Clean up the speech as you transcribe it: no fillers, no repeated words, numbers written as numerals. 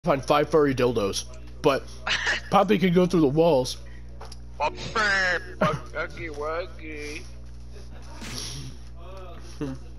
find 5 furry dildos, but Poppy can go through the walls. Wuggy wuggy.